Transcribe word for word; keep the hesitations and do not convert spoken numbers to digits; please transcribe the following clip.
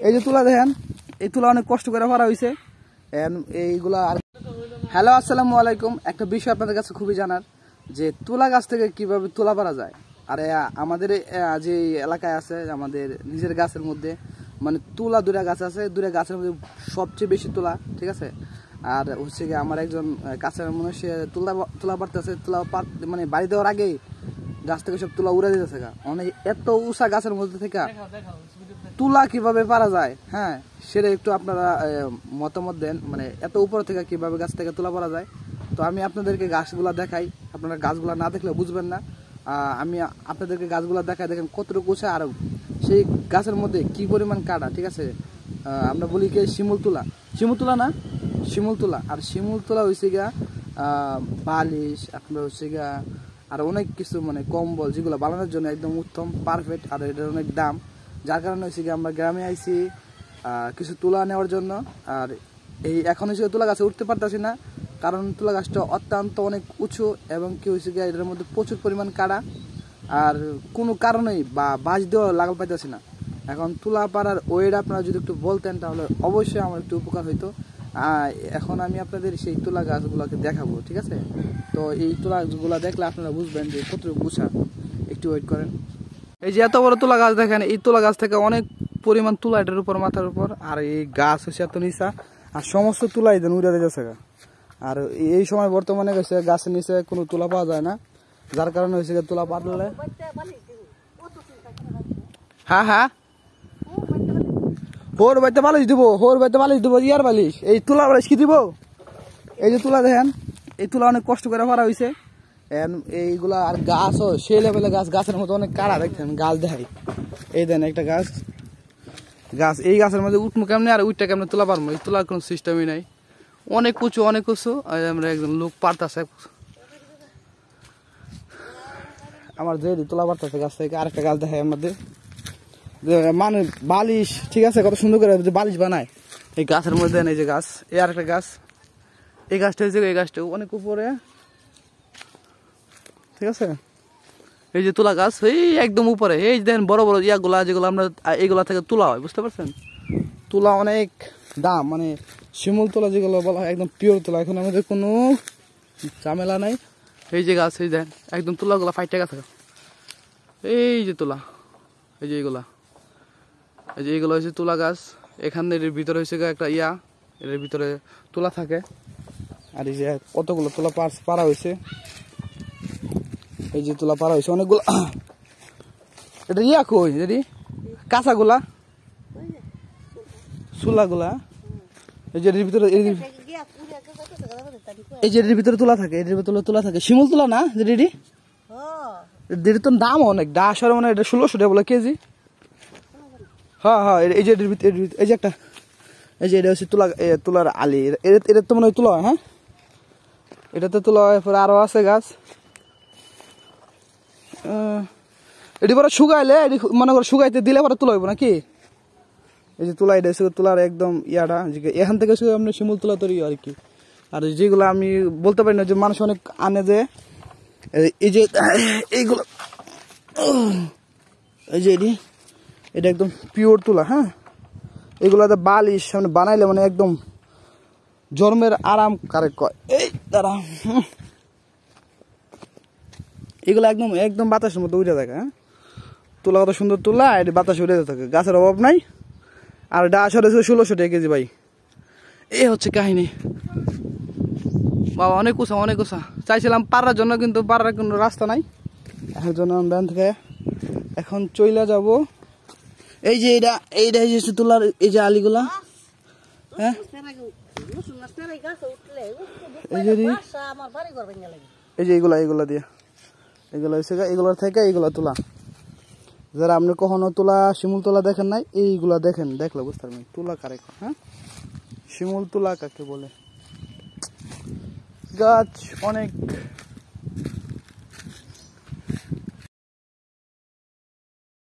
এই যে তুলা দেখেন, এই তুলা অনেক কষ্ট করে পারা হয়েছে এইগুলা। আর হ্যালো আসসালামু আলাইকুম, একটা বিষয় আপনাদের কাছে খুবই জানার যে তুলা গাছ থেকে কিভাবে তুলা পারা যায়। আর আমাদের যে এলাকায় আছে আমাদের নিজের গাছের মধ্যে মানে তুলা দুটা গাছ আছে, দুটা গাছের মধ্যে সবচেয়ে বেশি তুলা, ঠিক আছে। আর হচ্ছে কি আমার একজন কাছের মানুষ সে তুলা তুলা পারতেছে, তুলা পাত মানে বাড়ি দেওয়ার আগেই গাছ থেকে সব তুলা উড়ে দিতেছে। অনেক এত উঁচা গাছের মধ্যে থেকে তুলা কিভাবে পারা যায়, হ্যাঁ সেটা একটু আপনারা মতামত দেন। মানে এত উপর থেকে কিভাবে গাছ থেকে তুলা পারা যায়। তো আমি আপনাদেরকে গাছগুলা দেখাই, আপনারা গাছগুলা না দেখলে বুঝবেন না। আমি আপনাদেরকে গাছগুলা দেখাই, দেখেন কতটুকু উঁচা আর সেই গাছের মধ্যে কি পরিমাণ কাটা, ঠিক আছে। আমরা বলি কি শিমুল তুলা, শিমুল তুলা না শিমুল তুলা। আর শিমুল তুলা হয়েছে গিয়া বালিশ, আপনার হচ্ছে গিয়া আর অনেক কিছু মানে কম্বল যেগুলো বানানোর জন্য একদম উত্তম পারফেক্ট। আর এটার অনেক দাম, যার কারণে হচ্ছে গিয়ে আমরা গ্রামে আইছি কিছু তুলা নেওয়ার জন্য। আর এই এখন হচ্ছে তুলা গাছে উঠতে পারতেছি না, কারণ তুলা গাছটা অত্যন্ত অনেক উঁচু এবং কি হয়েছে গিয়ে এটার মধ্যে প্রচুর পরিমাণ কাটা। আর কোনো কারণেই বা বাঁশ দেওয়া লাগাল পাইতেছি না। এখন তুলা পাড়ার ওয়েট আপনারা যদি একটু বলতেন তাহলে অবশ্যই আমার একটু উপকার হইতো। এখন আমি আপনাদের সেই তুলা গাছগুলোকে দেখাবো, ঠিক আছে। তো এই তুলা গাছগুলো দেখলে আপনারা বুঝবেন যে কতটুকু উঁচা। একটু ওয়েট করেন। এই যে এত বড় তুলা গাছ দেখেন, এই তুলা গাছ থেকে অনেক পরিমাণ তুলা এটার উপর মাথার উপর। আর এই গাছ হচ্ছে এত নিচা, আর সমস্ত তুলাই দেন উড়ে যাচ্ছে। আর এই সময় বর্তমানে গেছে গাছের নিচে কোনো তুলা পাওয়া যায় না, যার কারণে হয়েছে তুলা পারলে হ্যাঁ হ্যাঁ হোর বাড়িতে বালিশ দিব, হোর বাড়িতে বালিশ দিব, ইয়ার বালিশ। এই তুলা বালিশ কি দিব? এই যে তুলা দেখেন, এই তুলা অনেক কষ্ট করে পারা হয়েছে এইগুলা। আর গাছও সেই লেভেলে গাছ, গাছের মতো অনেক কাড়া দেখছেন। গাছ দেখাই, এই দেন একটা গাছ, গাছ এই গাছের মধ্যে উঠবো কেমনে আর উঠটা কেমনে তুলা পারবো, এই তোলার কোনো সিস্টেমই নাই। অনেক উঁচু অনেক উঁচু। আমরা একজন লোক পারতেছে, আমার যে তোলা পারতেছে গাছ থেকে। আরেকটা গাছ দেখাই আমাদের মানে বালিশ, ঠিক আছে, কত সুন্দর করে বালিশ বানায় এই গাছের মধ্যে। এই যে গাছ, এই আরেকটা গাছ, এই গাছটা হয়েছে, এই গাছটা অনেক উপরে, ঠিক আছে। এই যে তুলা গাছ এই একদম উপরে, এই দেখেন বড় বড় ইয়াগুলা যেগুলো আমরা এইগুলা থেকে তুলা হয়, বুঝতে পারছেন। তুলা অনেক দাম, মানে শিমুল তুলা যেগুলো বলা হয় একদম পিওর তুলা, এখন আমাদের কোনো ঝামেলা নাই। এই যে গাছ, এই দেখেন একদম তুলাগুলা ফাইটে গেছে। এই যে তুলা, এই যে এইগুলা, এই যে এইগুলো হচ্ছে তুলা গাছ। এখানে এর ভিতরে হয়েছে একটা ইয়া, এর ভিতরে তুলা থাকে। আর এই যে কতগুলো তুলা পাড়া হয়েছে, এই যে তুলা পাড়া হয়েছে অনেকগুলো। এটা ইয়া কই যদি কাঁচাগুলা চুলাগুলা, এই যে এর ভিতরে এই যে এর ভিতরে তুলা থাকে, এর ভিতরে তুলা থাকে শিমুল তুলা না দিদি। দিদি তো দাম অনেক, দা আসলে মানে এটা ষোলোশো টাকা বলে কেজি। হ্যাঁ হ্যাঁ এই যে এই যে একটা, এই যে এটা হচ্ছে তুলা, তুলার আলি। এটা তো মনে হয় তুলা, হ্যাঁ এটাতে তুলা হয়। পরে আরো আছে গাছ, এটি পরে শুকাইলে মনে করো শুকাইতে দিলে পরে তুলা হইব নাকি। এই যে তুলা, এটা হচ্ছে তুলার একদম ইয়াটা, এখান থেকে আপনি শিমুল তুলা তৈরি আর কি। আর যেগুলো আমি বলতে পারি না যে মানুষ অনেক আনে যে এই যে এইগুলো, এই যে এটি এটা একদম পিওর তুলা, হ্যাঁ এগুলাতে বালিশ মানে বানাইলে মানে একদম জন্মের আরাম কারেক্ট কয়। এই দাঁড়া, এগুলো একদম একদম বাতাসের মধ্যে উঠে থাকে। হ্যাঁ তুলা কত সুন্দর তুলা, এটি বাতাসে উঠে থাকে, গাছের অভাব নাই। আর এটা আসলে ষোলোশো টাকা কেজি ভাই। এই হচ্ছে কাহিনী বাবা, অনেক উঁচা অনেক উঁচা। চাইছিলাম পারার জন্য, কিন্তু পারার কোনো রাস্তা নাই। এর জন্য আমরা থেকে এখন চইলা যাব। এই যে এইটা এইটা এই যে তুলার এই যে আলিগুলা, হ্যাঁ এই যে এই যে এইগুলা এইগুলা দিয়ে এগুলো হচ্ছে এগুলোর থেকে এইগুলা তুলা। যারা আপনি কখনো তুলা শিমুল তুলা দেখেন নাই, এইগুলা দেখেন, দেখলে বুঝতে পারবেন তুলা কারে। হ্যাঁ শিমুল তুলা কাকে বলে। গাছ অনেক